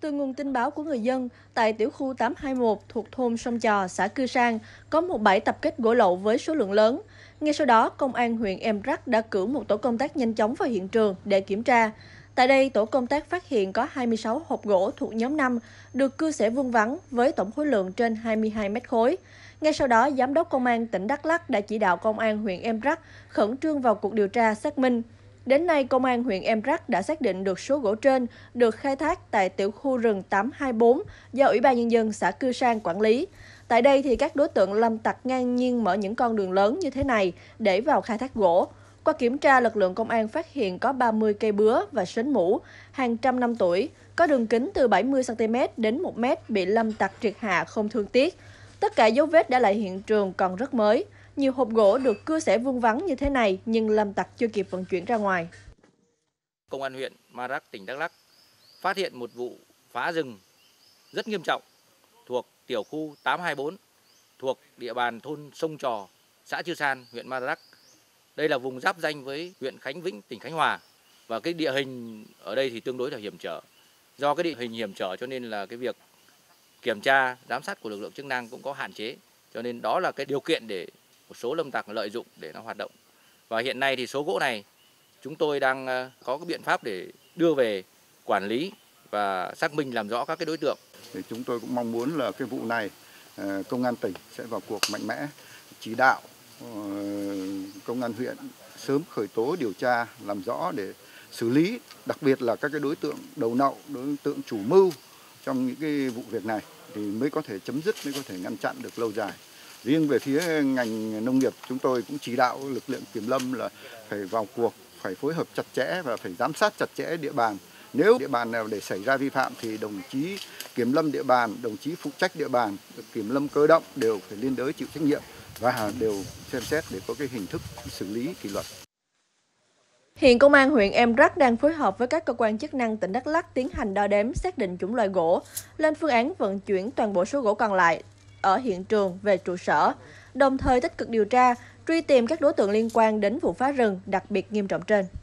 Từ nguồn tin báo của người dân, tại tiểu khu 821 thuộc thôn Sông Trò, xã Cư Sang, có một bãi tập kết gỗ lậu với số lượng lớn. Ngay sau đó, Công an huyện Em Rắc đã cử một tổ công tác nhanh chóng vào hiện trường để kiểm tra. Tại đây, tổ công tác phát hiện có 26 hộp gỗ thuộc nhóm 5, được cưa xẻ vuông vắn với tổng khối lượng trên 22 mét khối. Ngay sau đó, Giám đốc Công an tỉnh Đắk Lắk đã chỉ đạo Công an huyện Em Rắc khẩn trương vào cuộc điều tra xác minh. Đến nay, Công an huyện Em Rắc đã xác định được số gỗ trên được khai thác tại tiểu khu rừng 824 do Ủy ban Nhân dân xã Cư Sang quản lý. Tại đây, thì các đối tượng lâm tặc ngang nhiên mở những con đường lớn như thế này để vào khai thác gỗ. Qua kiểm tra, lực lượng công an phát hiện có 30 cây bứa và sến mũ, hàng trăm năm tuổi, có đường kính từ 70cm đến 1 mét bị lâm tặc triệt hạ không thương tiếc. Tất cả dấu vết để lại hiện trường còn rất mới. Nhiều hộp gỗ được cưa xẻ vuông vắn như thế này nhưng lâm tặc chưa kịp vận chuyển ra ngoài. Công an huyện Madrak, tỉnh Đắk Lắk phát hiện một vụ phá rừng rất nghiêm trọng thuộc tiểu khu 824 thuộc địa bàn thôn Sông Trò, xã Chư San, huyện Madrak. Đây là vùng giáp ranh với huyện Khánh Vĩnh, tỉnh Khánh Hòa và cái địa hình ở đây thì tương đối là hiểm trở. Do cái địa hình hiểm trở cho nên là cái việc kiểm tra, giám sát của lực lượng chức năng cũng có hạn chế. Cho nên đó là cái điều kiện để một số lâm tặc lợi dụng để nó hoạt động. Và hiện nay thì số gỗ này chúng tôi đang có cái biện pháp để đưa về quản lý và xác minh làm rõ các cái đối tượng. Thì chúng tôi cũng mong muốn là cái vụ này công an tỉnh sẽ vào cuộc mạnh mẽ, chỉ đạo công an huyện sớm khởi tố điều tra làm rõ để xử lý, đặc biệt là các cái đối tượng đầu nậu, đối tượng chủ mưu trong những cái vụ việc này thì mới có thể chấm dứt, mới có thể ngăn chặn được lâu dài. Riêng về phía ngành nông nghiệp, chúng tôi cũng chỉ đạo lực lượng kiểm lâm là phải vào cuộc, phải phối hợp chặt chẽ và phải giám sát chặt chẽ địa bàn. Nếu địa bàn nào để xảy ra vi phạm thì đồng chí kiểm lâm địa bàn, đồng chí phụ trách địa bàn, kiểm lâm cơ động đều phải liên đới chịu trách nhiệm và đều xem xét để có cái hình thức xử lý kỷ luật. Hiện Công an huyện Em Rắc đang phối hợp với các cơ quan chức năng tỉnh Đắk Lắk tiến hành đo đếm xác định chủng loại gỗ, lên phương án vận chuyển toàn bộ số gỗ còn lại ở hiện trường về trụ sở, đồng thời tích cực điều tra, truy tìm các đối tượng liên quan đến vụ phá rừng đặc biệt nghiêm trọng trên.